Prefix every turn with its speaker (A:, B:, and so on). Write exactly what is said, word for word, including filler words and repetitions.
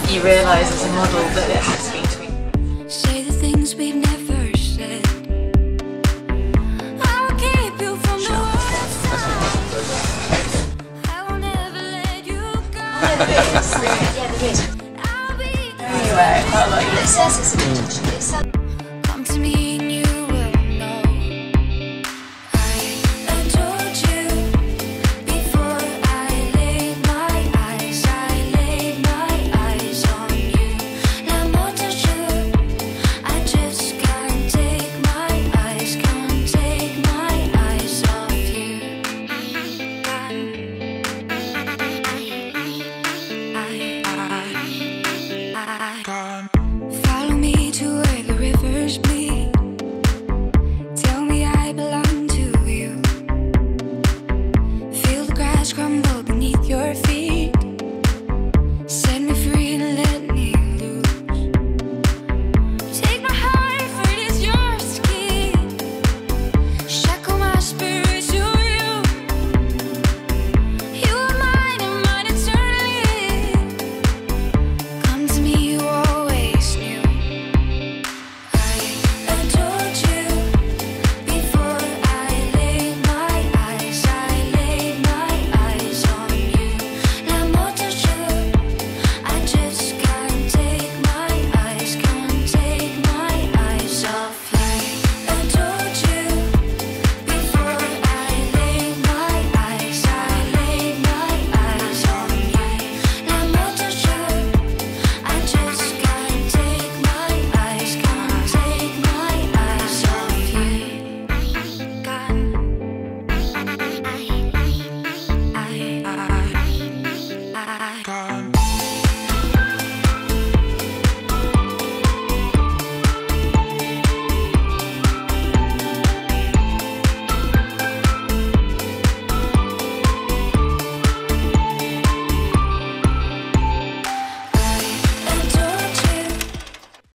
A: you realise as a model that it has to be tweaked.
B: Say the things we've never said. I will keep you from the worst side. I will never let you go.
C: Yeah, there is. Yeah, there is.
B: I'll be
A: Anyway, I felt like
C: It says it's a bit.
B: come to me.